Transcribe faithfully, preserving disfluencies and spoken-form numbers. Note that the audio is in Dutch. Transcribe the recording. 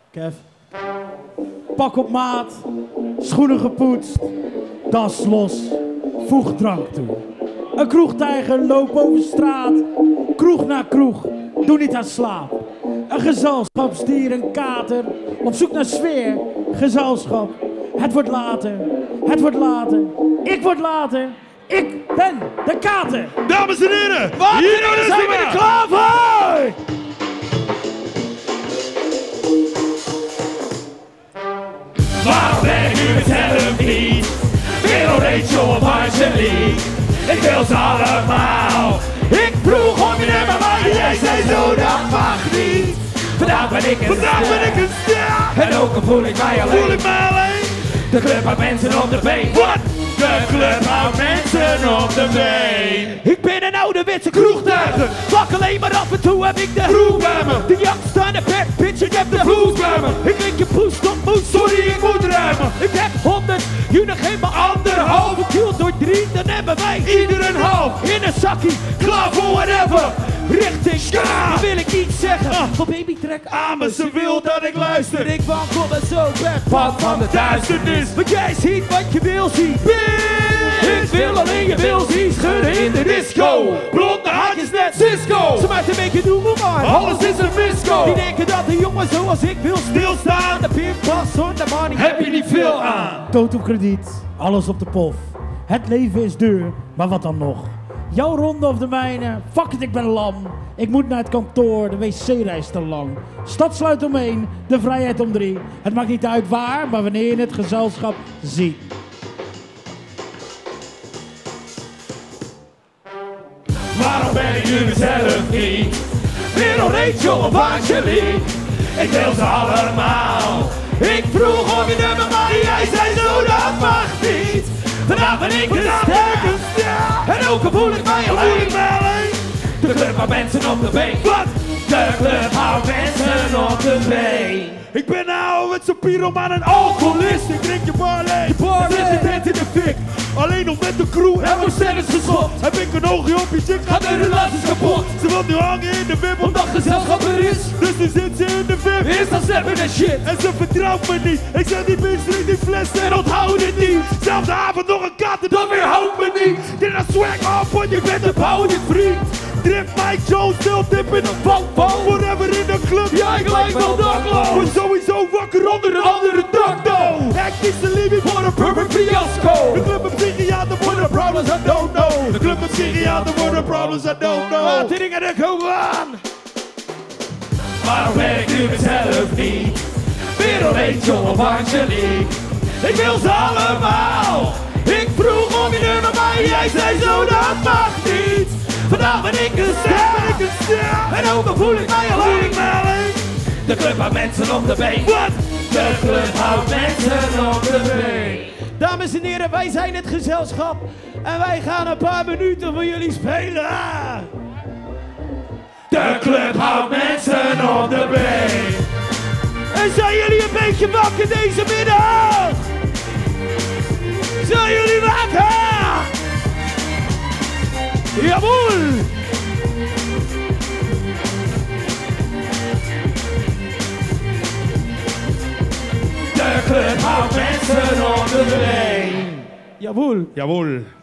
Kev. Pak op maat, schoenen gepoetst, das los, voeg drank toe. Een kroegtijger loopt over straat, kroeg na kroeg, doe niet aan slaap. Een gezelschapsdier, een kater, op zoek naar sfeer, gezelschap. Het wordt later, het wordt later, ik word later, ik ben de kater. Dames en heren, wat hier zijn we er klaar voor? Waarom ben ik nu mezelf niet? Wil Rachel of Angelique? Ik wil ze allemaal. Ik vroeg om je nummer, maar jij zei zo, dat mag niet. Vandaag ben ik een Vandaag ster. ben ik een ster. En ook al voel ik mij alleen. Voel ik mij alleen. De club houdt mensen op de been. Wat? De club houdt mensen op de been. Ik ben een ouderwetse kroegtuiger. Vlak alleen maar af en toe heb ik de Groep bij me. De youngster en de back bitch, ik heb de Vloes bij me. Ik drink je poes tot moes. Sorry, ik moet ruimen. Ik heb honderd, jullie geven me anderhalve kiel door drie, dan hebben wij Ieder een half. in een zakkie. Klaar voor whatever. Richting, Ja. dan wil ik iets zeggen. Ah. Van baby trek aan me, Ze wil dat ik luister. Ik wankel me zo weg Pad van de duisternis. Want jij ziet wat je wil zien. Ik wil alleen je wil zien schudden in de disco. Blonde haartjes net Cisco. Ze maakt een beetje noemen maar Alles is een misco. die denken dat een jongen zoals ik wil stilstaan. De pinpas zonder money Heb je niet veel aan. Dood op krediet, alles op de pof. Het leven is duur, maar wat dan nog? Jouw ronde of de mijne, fuck it, ik ben lam. Ik moet naar het kantoor, de wc-reis te lang. Stad sluit om één, de vrijheid om drie. Het maakt niet uit waar, maar wanneer je het gezelschap ziet. Waarom ben ik nu mezelf niet? Wil Rachel of Angelique? Ik wil ze allemaal. Ik vroeg om je nummer, maar jij zei zo, dat mag niet. Vandaag ben ik een ster. En ook al voel ik mij alleen. De club houdt mensen op de been. Wat? De club houdt mensen op de been. Ik ben nou met zo'n pyromaan en alcoholist. Ik drink je barley. Je barley. Zet je tent in de fik. Alleen om met de crew en mijn stennis geschopt. Heb ik een oogje op je chick, gaat de relaties kapot. Ze wil nu hangen in de wip omdat gezelschap er is. Dus nu zit ze in de vip. Is dat steppen en shit? En ze vertrouwt me niet. Ik zeg die bitch, drink die fles en onthoud het niet. Zelfde avond nog een kater, dan weer houdt me niet. Dit is swag off, want je bent een bouwende vriend. Drift Mike Jones, stil dip in een valpal. Forever in de club, ja ik lijk wel dakloos. Word sowieso wakker onder een andere dak though. Hectische living voor een perfect fiasco. De club met psychiater voor de problems I don't know. De club met psychiater voor de problems I don't know. Wateringen er komen aan. Waarom ben ik nu mezelf niet? Wil Rachel of Angelique? Ik wil ze allemaal. Ik vroeg om je nummer, maar jij zei zo, dat mag niet. Vandaag ben ik een ster. Ben ik een ster. En ook al voel ik mij alleen. De club houdt mensen op de been. Wat? De club houdt mensen op de been. Dames en heren, wij zijn het gezelschap. En wij gaan een paar minuten voor jullie spelen. De club houdt mensen op de been. En zijn jullie een beetje wakker deze middag? Zijn jullie wakker? Jawohl! De club houdt mensen op de been. Jawohl! Jawohl.